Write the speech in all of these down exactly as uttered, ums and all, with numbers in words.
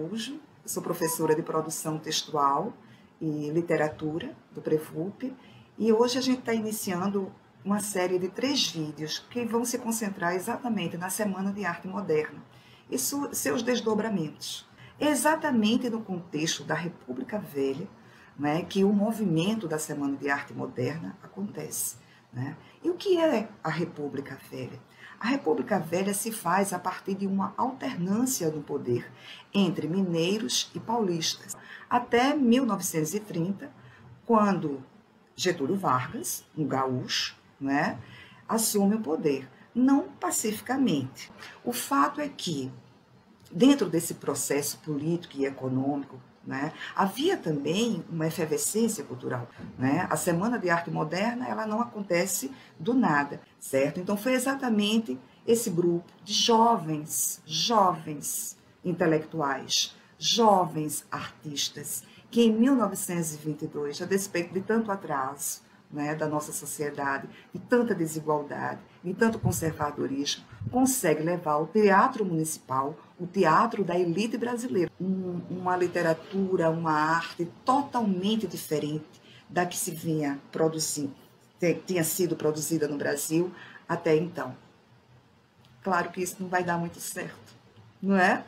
Araújo, sou professora de produção textual e literatura do Prefulp, e hoje a gente está iniciando uma série de três vídeos que vão se concentrar exatamente na Semana de Arte Moderna e seus desdobramentos. Exatamente no contexto da República Velha, né, que o movimento da Semana de Arte Moderna acontece. Né? E o que é a República Velha? A República Velha se faz a partir de uma alternância no poder entre mineiros e paulistas, até mil novecentos e trinta, quando Getúlio Vargas, um gaúcho, né, assume o poder, não pacificamente. O fato é que, dentro desse processo político e econômico, né, havia também uma efervescência cultural. Né? A Semana de Arte Moderna ela não acontece do nada, certo? Então foi exatamente esse grupo de jovens, jovens intelectuais, jovens artistas, que em mil novecentos e vinte e dois, a despeito de tanto atraso, né, da nossa sociedade, de tanta desigualdade, de tanto conservadorismo, consegue levar o teatro municipal, o teatro da elite brasileira, um, uma literatura, uma arte totalmente diferente da que se vinha produzindo, tinha sido produzida no Brasil até então. Claro que isso não vai dar muito certo, não é?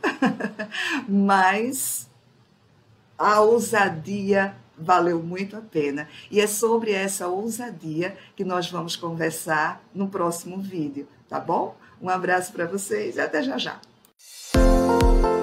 Mas a ousadia valeu muito a pena. E é sobre essa ousadia que nós vamos conversar no próximo vídeo, tá bom? Um abraço para vocês e até já já.